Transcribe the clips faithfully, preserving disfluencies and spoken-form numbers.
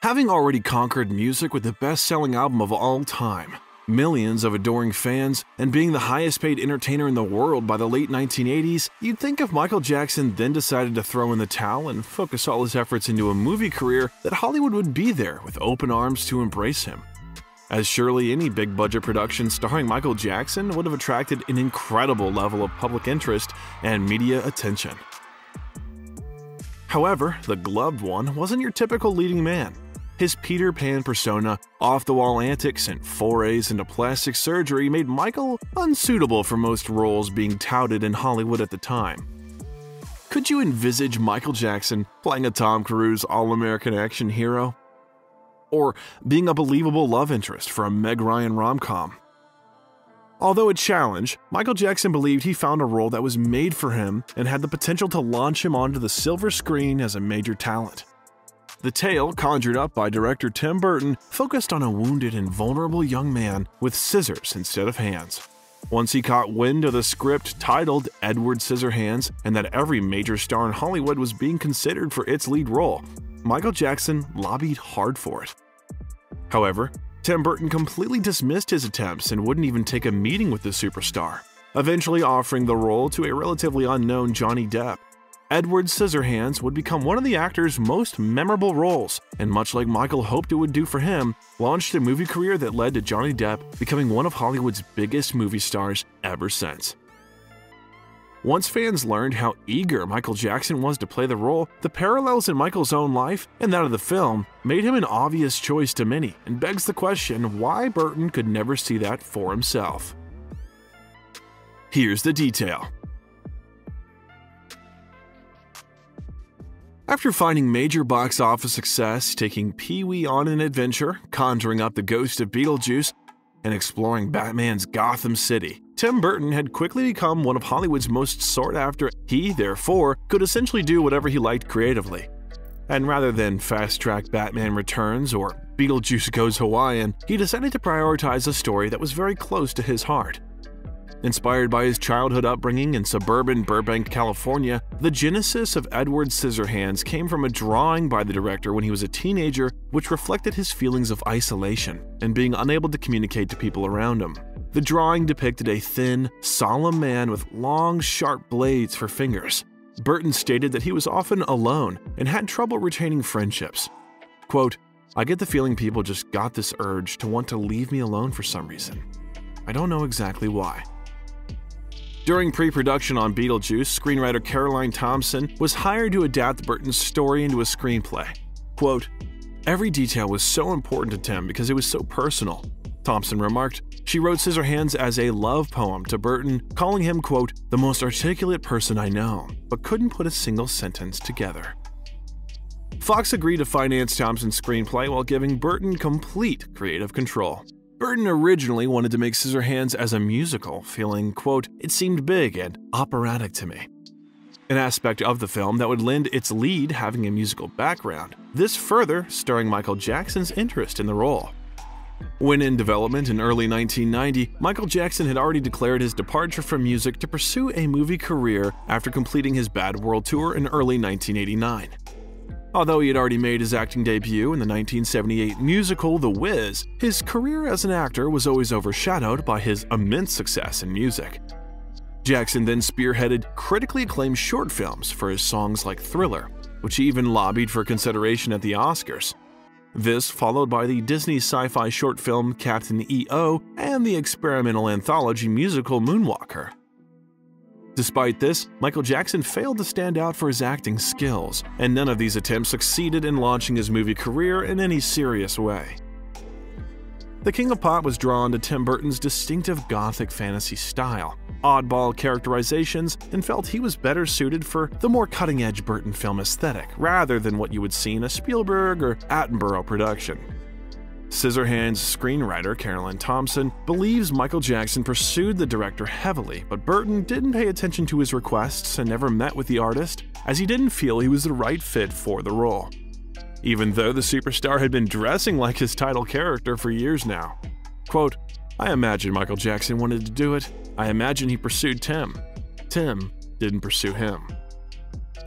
Having already conquered music with the best-selling album of all time, millions of adoring fans, and being the highest-paid entertainer in the world by the late nineteen eighties, you'd think if Michael Jackson then decided to throw in the towel and focus all his efforts into a movie career, that Hollywood would be there with open arms to embrace him. As surely any big-budget production starring Michael Jackson would have attracted an incredible level of public interest and media attention. However, the gloved one wasn't your typical leading man. His Peter Pan persona, off-the-wall antics, and forays into plastic surgery made Michael unsuitable for most roles being touted in Hollywood at the time. Could you envisage Michael Jackson playing a Tom Cruise all-American action hero? Or being a believable love interest for a Meg Ryan rom-com? Although a challenge, Michael Jackson believed he found a role that was made for him and had the potential to launch him onto the silver screen as a major talent. The tale, conjured up by director Tim Burton, focused on a wounded and vulnerable young man with scissors instead of hands. Once he caught wind of the script titled Edward Scissorhands and that every major star in Hollywood was being considered for its lead role, Michael Jackson lobbied hard for it. However, Tim Burton completely dismissed his attempts and wouldn't even take a meeting with the superstar, eventually offering the role to a relatively unknown Johnny Depp. Edward Scissorhands would become one of the actor's most memorable roles, and much like Michael hoped it would do for him, launched a movie career that led to Johnny Depp becoming one of Hollywood's biggest movie stars ever since. Once fans learned how eager Michael Jackson was to play the role, the parallels in Michael's own life and that of the film made him an obvious choice to many, and begs the question why Burton could never see that for himself. Here's the detail. After finding major box office success, taking Pee-wee on an adventure, conjuring up the ghost of Beetlejuice, and exploring Batman's Gotham City, Tim Burton had quickly become one of Hollywood's most sought-after. He, therefore, could essentially do whatever he liked creatively. And rather than fast-track Batman Returns or Beetlejuice Goes Hawaiian, he decided to prioritize a story that was very close to his heart. Inspired by his childhood upbringing in suburban Burbank, California, the genesis of Edward Scissorhands came from a drawing by the director when he was a teenager which reflected his feelings of isolation and being unable to communicate to people around him. The drawing depicted a thin, solemn man with long, sharp blades for fingers. Burton stated that he was often alone and had trouble retaining friendships. Quote, "I get the feeling people just got this urge to want to leave me alone for some reason. I don't know exactly why." During pre-production on Beetlejuice, screenwriter Caroline Thompson was hired to adapt Burton's story into a screenplay. Quote, "Every detail was so important to Tim because it was so personal," Thompson remarked. She wrote Scissorhands as a love poem to Burton, calling him, quote, "the most articulate person I know," but couldn't put a single sentence together. Fox agreed to finance Thompson's screenplay while giving Burton complete creative control. Burton originally wanted to make Scissorhands as a musical, feeling, quote, "it seemed big and operatic to me," an aspect of the film that would lend its lead having a musical background, this further stirring Michael Jackson's interest in the role. When in development in early nineteen ninety, Michael Jackson had already declared his departure from music to pursue a movie career after completing his Bad World Tour in early nineteen eighty-nine. Although he had already made his acting debut in the nineteen seventy-eight musical The Wiz, his career as an actor was always overshadowed by his immense success in music. Jackson then spearheaded critically acclaimed short films for his songs like Thriller, which he even lobbied for consideration at the Oscars. This followed by the Disney sci-fi short film Captain E O and the experimental anthology musical Moonwalker. Despite this, Michael Jackson failed to stand out for his acting skills, and none of these attempts succeeded in launching his movie career in any serious way. The King of Pop was drawn to Tim Burton's distinctive gothic fantasy style, oddball characterizations, and felt he was better suited for the more cutting-edge Burton film aesthetic rather than what you would see in a Spielberg or Attenborough production. Scissorhands' screenwriter Caroline Thompson believes Michael Jackson pursued the director heavily, but Burton didn't pay attention to his requests and never met with the artist, as he didn't feel he was the right fit for the role. Even though the superstar had been dressing like his title character for years now. Quote, "I imagine Michael Jackson wanted to do it. I imagine he pursued Tim. Tim didn't pursue him."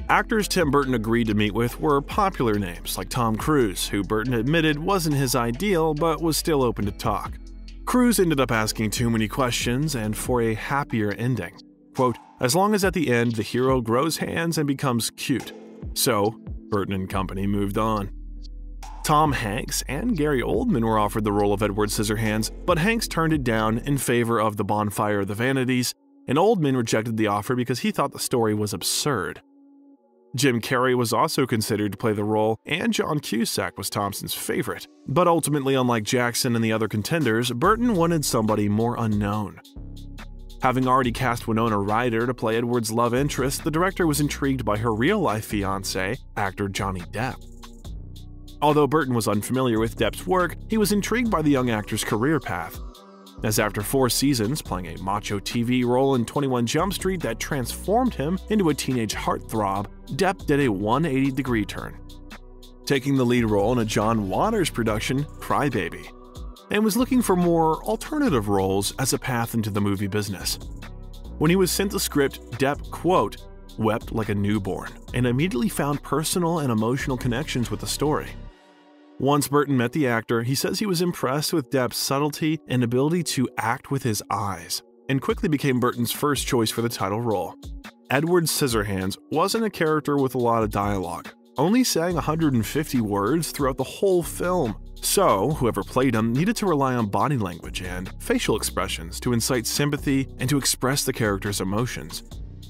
Actors Tim Burton agreed to meet with were popular names like Tom Cruise, who Burton admitted wasn't his ideal but was still open to talk. Cruise ended up asking too many questions and for a happier ending. Quote, as long as at the end the hero grows hands and becomes cute. So, Burton and company moved on. Tom Hanks and Gary Oldman were offered the role of Edward Scissorhands, but Hanks turned it down in favor of The Bonfire of the Vanities, and Oldman rejected the offer because he thought the story was absurd. Jim Carrey was also considered to play the role, and John Cusack was Thompson's favorite. But ultimately, unlike Jackson and the other contenders, Burton wanted somebody more unknown. Having already cast Winona Ryder to play Edward's love interest, the director was intrigued by her real-life fiancé, actor Johnny Depp. Although Burton was unfamiliar with Depp's work, he was intrigued by the young actor's career path. As after four seasons playing a macho T V role in twenty-one Jump Street that transformed him into a teenage heartthrob, Depp did a one hundred eighty degree turn, taking the lead role in a John Waters production, Cry Baby, and was looking for more alternative roles as a path into the movie business. When he was sent the script, Depp, quote, wept like a newborn and immediately found personal and emotional connections with the story. Once Burton met the actor, he says he was impressed with Depp's subtlety and ability to act with his eyes, and quickly became Burton's first choice for the title role. Edward Scissorhands wasn't a character with a lot of dialogue, only saying one hundred fifty words throughout the whole film, so whoever played him needed to rely on body language and facial expressions to incite sympathy and to express the character's emotions.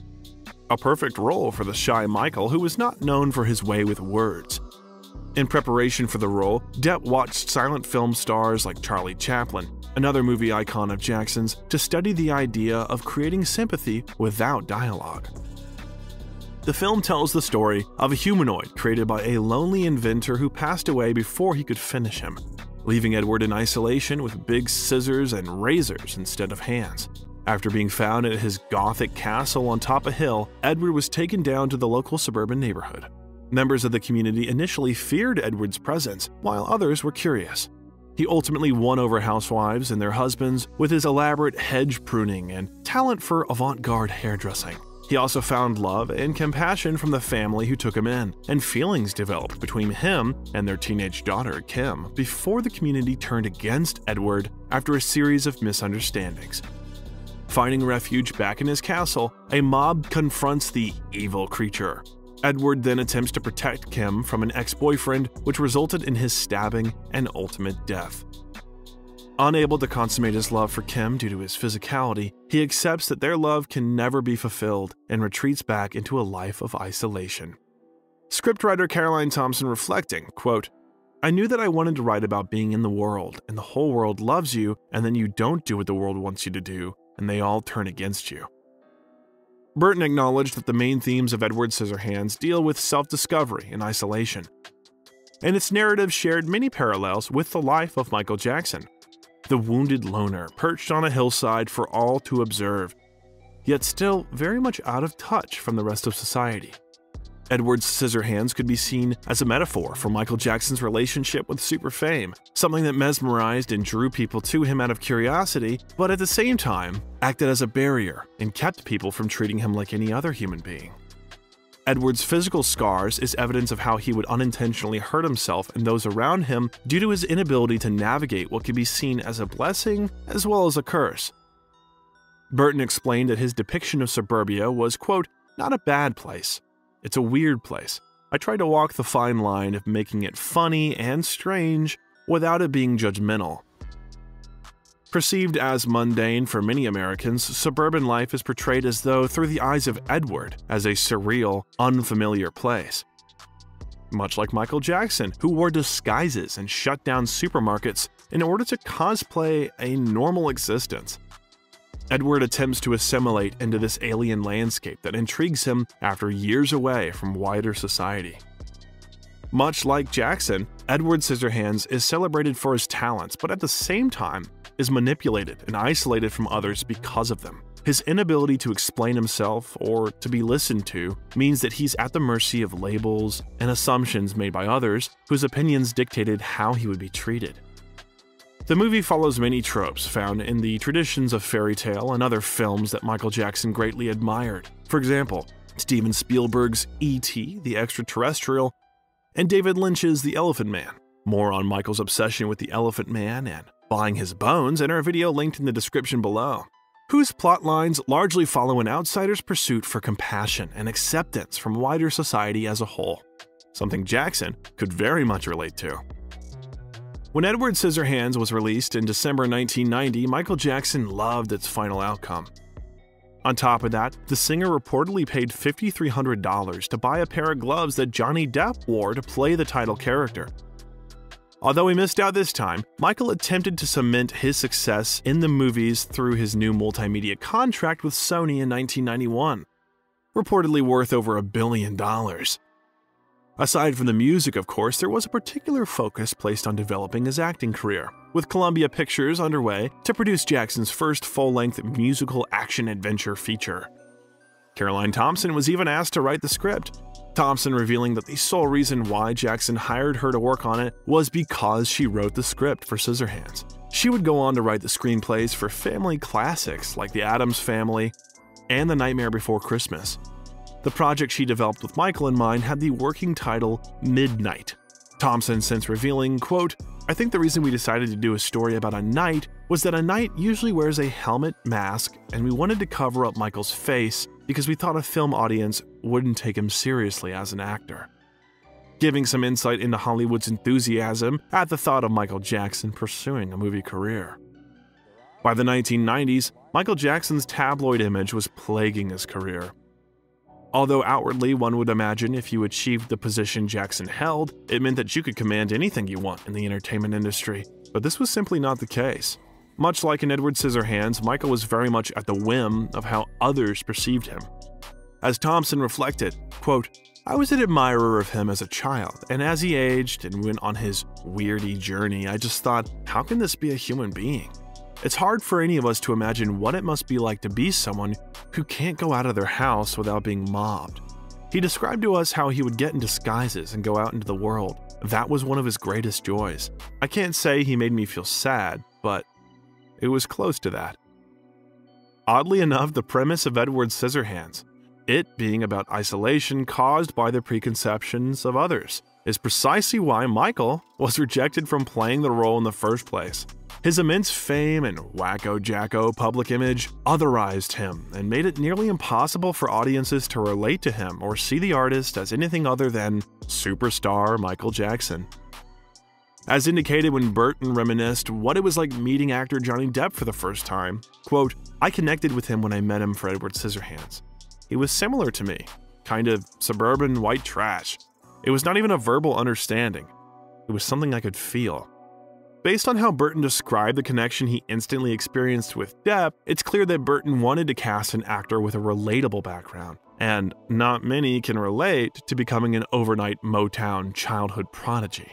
A perfect role for the shy Michael, who was not known for his way with words. In preparation for the role, Depp watched silent film stars like Charlie Chaplin, another movie icon of Jackson's, to study the idea of creating sympathy without dialogue. The film tells the story of a humanoid created by a lonely inventor who passed away before he could finish him, leaving Edward in isolation with big scissors and razors instead of hands. After being found at his Gothic castle on top of a hill, Edward was taken down to the local suburban neighborhood. Members of the community initially feared Edward's presence, while others were curious. He ultimately won over housewives and their husbands with his elaborate hedge pruning and talent for avant-garde hairdressing. He also found love and compassion from the family who took him in, and feelings developed between him and their teenage daughter, Kim, before the community turned against Edward after a series of misunderstandings. Finding refuge back in his castle, a mob confronts the evil creature. Edward then attempts to protect Kim from an ex-boyfriend, which resulted in his stabbing and ultimate death. Unable to consummate his love for Kim due to his physicality, he accepts that their love can never be fulfilled and retreats back into a life of isolation. Scriptwriter Caroline Thompson reflecting, quote, I knew that I wanted to write about being in the world, and the whole world loves you, and then you don't do what the world wants you to do, and they all turn against you. Burton acknowledged that the main themes of Edward Scissorhands deal with self-discovery and isolation, and its narrative shared many parallels with the life of Michael Jackson, the wounded loner perched on a hillside for all to observe, yet still very much out of touch from the rest of society. Edward Scissorhands could be seen as a metaphor for Michael Jackson's relationship with super fame, something that mesmerized and drew people to him out of curiosity, but at the same time acted as a barrier and kept people from treating him like any other human being. Edward's physical scars is evidence of how he would unintentionally hurt himself and those around him due to his inability to navigate what could be seen as a blessing as well as a curse. Burton explained that his depiction of suburbia was, quote, not a bad place. It's a weird place. I tried to walk the fine line of making it funny and strange without it being judgmental. Perceived as mundane for many Americans, suburban life is portrayed as though through the eyes of Edward as a surreal, unfamiliar place. Much like Michael Jackson, who wore disguises and shut down supermarkets in order to cosplay a normal existence. Edward attempts to assimilate into this alien landscape that intrigues him after years away from wider society. Much like Jackson, Edward Scissorhands is celebrated for his talents, but at the same time is manipulated and isolated from others because of them. His inability to explain himself or to be listened to means that he's at the mercy of labels and assumptions made by others whose opinions dictated how he would be treated. The movie follows many tropes found in the traditions of fairy tale and other films that Michael Jackson greatly admired. For example, Steven Spielberg's E T the Extraterrestrial, and David Lynch's The Elephant Man. More on Michael's obsession with the Elephant Man and buying his bones in our video linked in the description below, whose plotlines largely follow an outsider's pursuit for compassion and acceptance from wider society as a whole, something Jackson could very much relate to. When Edward Scissorhands was released in December nineteen ninety, Michael Jackson loved its final outcome. On top of that, the singer reportedly paid five thousand three hundred dollars to buy a pair of gloves that Johnny Depp wore to play the title character. Although he missed out this time, Michael attempted to cement his success in the movies through his new multimedia contract with Sony in nineteen ninety-one, reportedly worth over a billion dollars. Aside from the music, of course, there was a particular focus placed on developing his acting career, with Columbia Pictures underway to produce Jackson's first full-length musical action-adventure feature. Caroline Thompson was even asked to write the script, Thompson revealing that the sole reason why Jackson hired her to work on it was because she wrote the script for Scissorhands. She would go on to write the screenplays for family classics like The Addams Family and The Nightmare Before Christmas. The project she developed with Michael in mind had the working title Midnight. Thompson since revealing, quote, "I think the reason we decided to do a story about a knight was that a knight usually wears a helmet mask, and we wanted to cover up Michael's face because we thought a film audience wouldn't take him seriously as an actor." Giving some insight into Hollywood's enthusiasm at the thought of Michael Jackson pursuing a movie career. By the nineteen nineties, Michael Jackson's tabloid image was plaguing his career. Although outwardly one would imagine if you achieved the position Jackson held, it meant that you could command anything you want in the entertainment industry, but this was simply not the case. Much like in Edward Scissorhands, Michael was very much at the whim of how others perceived him. As Thompson reflected, quote, "I was an admirer of him as a child, and as he aged and went on his weirdy journey, I just thought, how can this be a human being? It's hard for any of us to imagine what it must be like to be someone who can't go out of their house without being mobbed." He described to us how he would get in disguises and go out into the world. That was one of his greatest joys. I can't say he made me feel sad, but it was close to that. Oddly enough, the premise of Edward Scissorhands, it being about isolation caused by the preconceptions of others, is precisely why Michael was rejected from playing the role in the first place. His immense fame and wacko-jacko public image otherized him and made it nearly impossible for audiences to relate to him or see the artist as anything other than superstar Michael Jackson. As indicated when Burton reminisced what it was like meeting actor Johnny Depp for the first time, quote, "I connected with him when I met him for Edward Scissorhands. He was similar to me, kind of suburban white trash. It was not even a verbal understanding. It was something I could feel." Based on how Burton described the connection he instantly experienced with Depp, it's clear that Burton wanted to cast an actor with a relatable background, and not many can relate to becoming an overnight Motown childhood prodigy.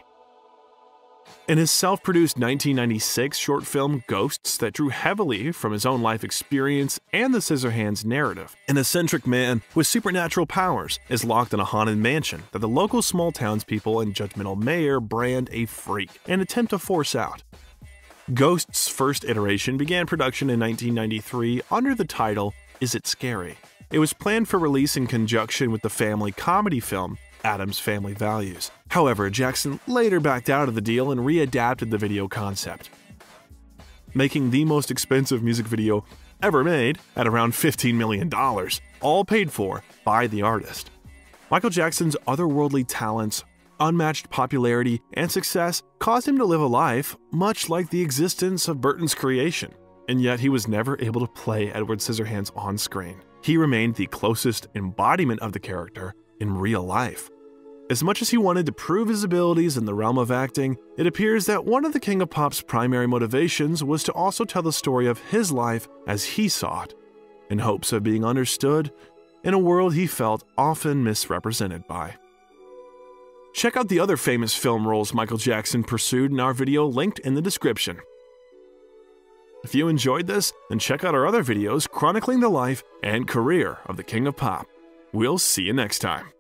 In his self-produced nineteen ninety-six short film Ghosts that drew heavily from his own life experience and the Scissorhands narrative, an eccentric man with supernatural powers is locked in a haunted mansion that the local small townspeople and judgmental mayor brand a freak and attempt to force out. Ghosts' first iteration began production in nineteen ninety-three under the title Is It Scary? It was planned for release in conjunction with the family comedy film Addams Family Values. However, Jackson later backed out of the deal and readapted the video concept, making the most expensive music video ever made at around fifteen million dollars, all paid for by the artist. Michael Jackson's otherworldly talents, unmatched popularity, and success caused him to live a life much like the existence of Burton's creation, and yet he was never able to play Edward Scissorhands on screen. He remained the closest embodiment of the character in real life. As much as he wanted to prove his abilities in the realm of acting, it appears that one of the King of Pop's primary motivations was to also tell the story of his life as he saw it, in hopes of being understood in a world he felt often misrepresented by. Check out the other famous film roles Michael Jackson pursued in our video linked in the description. If you enjoyed this, then check out our other videos chronicling the life and career of the King of Pop. We'll see you next time.